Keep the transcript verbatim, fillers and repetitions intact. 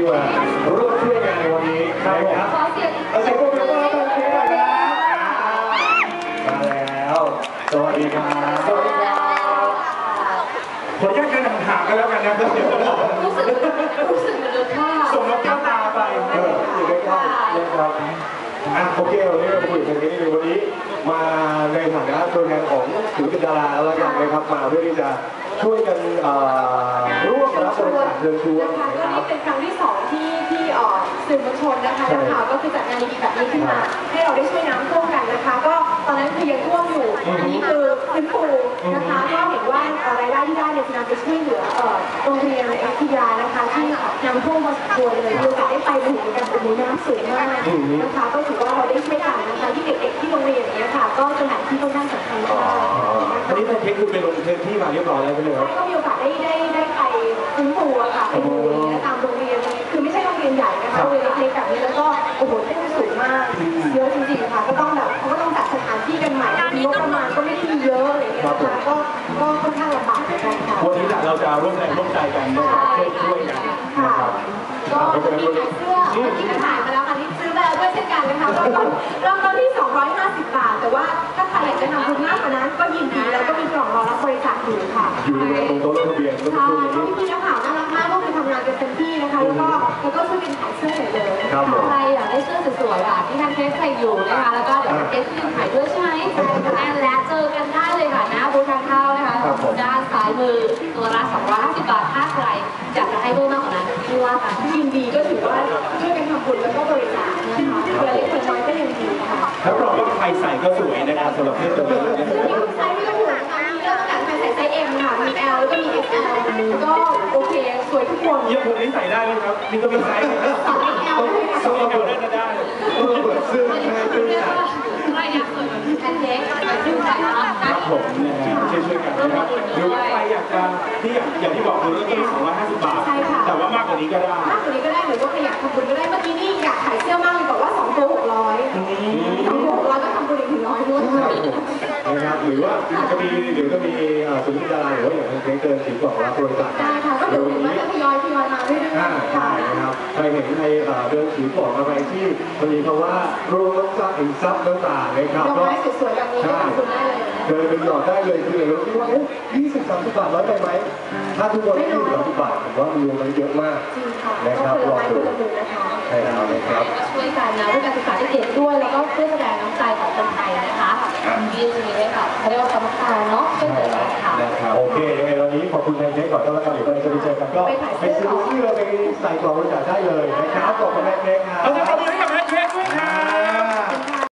มาร่วมช่วยงานในวันนี้นะครับเอาเสียงปรบมือต้อนรับคุณหน่อยครับมาแล้วสวัสดีครับสวัสดีครับขออนุญาตเดินห่างๆกันแล้วกันนะครับรู้สึกรู้สึกเหมือนโดนฆ่าส่งน้ำแก้วตาไปเอออยู่ใกล้ๆนะครับอ่ะโอเควันนี้เราคุยกันนิดนึงวันนี้มาในฐานะตัวแทนของศิลปินดาราแล้วกันนะครับมาเพื่อที่จะช่วยกันร่วมรับบริจาคเงินช่วยนะครับเป็นครั้งที่สองที่ที่สื่อมวลชนนะคะนะคะก็คือจัดงานดีๆแบบนี้ขึ้นมาให้เราได้ช่วยน้ำท่วมกันนะคะก็ตอนนั้นคือยังท่วมอยู่อันนี้คือพื้นปูนะคะก็เห็นว่ารายได้ที่ได้เนี่ยจะนำไปช่วยเหลือโรงเรียนในอยุธยานะคะที่น้ำท่วมพอสมควรเลยมีโอกาสได้ไปถึงกันตรงนี้น้ำสูงมากนะคะก็ถือว่าเราได้ช่วยกันนะคะที่เด็กๆที่โรงเรียนอย่างเงี้ยค่ะก็สถานที่ค่อนข้างสำคัญมากอันนี้เป็นเทคนิคเป็นลงเทปที่มาเรียบร้อยแล้วใช่ไหมครับก็มีโอกาสได้ได้ได้ไปพื้นปูค่ะไปดูตามโรงเรียนคือไม่ใช่โรงเรียนใหญ่นะคะโรงเรียนเล็กๆแบบนี้แล้วก็โอ้โหเต้นสูงมากเยอะจริงๆค่ะก็ต้องแบบเขาก็ต้องจัดสถานที่กันใหม่งบประมาณก็ไม่ได้มีเยอะอะไรอย่างเงี้ยนะคะก็ก็ค่อนข้างลำบากเหมือนกันค่ะวันนี้เราจะร่วมแรงร่วมใจกันนะครับช่วยช่วยกันนะครับก็มีขายเสื้อที่ขายมาแล้วค่ะที่ซื้อมาแล้วด้วยเช่นกันนะคะเริ่มต้นเริ่มต้นที่สองร้อยห้าสิบบาทแต่ว่าถ้าใครอยากจะทำบุญมากกว่านั้นก็ยินดีแล้วก็มีกล่องรอรับบริจาคอยู่ค่ะอยู่ตรงโต๊ะลงทะเบียนก็ใช่ก็พี่ๆนักข่าวน่ารักมากก็คือทำงานกันเต็มที่นะคะแล้วก็แล้วก็ช่วยกันขายเสื้อใหญ่เลยใครอยากได้เสื้อสวยๆอ่ะที่ทางเทสใส่อยู่นะคะแล้วก็เดี๋ยวเทสที่ขายด้วยใช่ไหมแอนและเจอกันได้เลยค่ะนะบูธทางเข้านะคะด้านซ้ายมือตัวละสองร้อยห้าสิบบาทถ้าใครอยากจะให้เพิ่มมากกว่านั้นที่ว่ากันยินดีก็ถือว่าช่วยกันทำบุญแล้วก็บริจาคนะคะเพื่อเล็กน้อยก็ยังดีค่ะแล้วบอกว่าใครใส่ก็สวยนะครับสำหรับเพื่อนตัวนี้ที่ไซส์ไม่ต้องห่วงค่ะมีเรื่องการใส่ไซส์ เอ็ม ค่ะมี แอล แล้วก็มี เอ็กซ์ แอล ก็โอเคสวยทุกคนยังผมนี้ใส่ได้ไหมครับนี่ก็เป็นไซส์ต้องแอลด้วยค่ะต้องแอลได้ก็ได้เออเปิดเสื้อให้เพื่อนใส่ใครอยากสวยแบบแอนเทคชื่อใส่ครับผมนะฮะช่วยช่วยกันนะครับหรือว่าใครอยากจะที่อย่างที่บอกคือเริ่มต้นที่สองร้อยห้าสิบบาทแต่ว่ามากกว่านี้ก็ได้มากกว่านี้ก็ได้หรือว่าใครอยากทำบุญก็ได้เมื่อกี้นี่อยากขายเสื้อมากเลยบอกว่าสองตัวหกร้อยสองตัวหกร้อยก็ทำบุญอีกถึงร้อยด้วยนะครับหรือว่าจะมีหรือก็มีศิลปินดาราหรือว่าอย่างเพลงเกินถึงกล่องรับบริจาคได้ค่ะก็เดี๋ยวผมว่าจะทยอยทยอยมาเรื่อยๆใช่นะครับใครเห็นในเดินถือกล่องอะไรที่มันมีคำว่ารวมรับทรัพย์ซับต่างๆนะครับก็สวยๆแบบนี้ก็ทำบุญได้เลยเดินเป็นหยอดได้เลยคือเราคิดว่าเอ๊ะยี่สิบสามสิบบาทร้อยไปไหมถ้าทุกคนยี่สิบสามสิบบาทผมว่ามีรวมกันเยอะมากนะครับลองดูใช่แล้วนะครับช่วยกันนะเพื่อการศึกษาเด็กด้วยแล้วก็เพื่อแสดงน้ำใจของคนไทยนะคะยืนตรงนี้เลยค่ะเขาเรียกว่ากรรมการเนาะช่วยเหลือกันค่ะโอเคยังไงวันนี้ขอบคุณแทนเจ๊ก่อนแล้วกันเดี๋ยวเราจะไปเจอกันก็ไปซื้อเสื้อไปใส่กล่องบริจาคได้เลยนะครับขอบคุณแม่เล็กครับ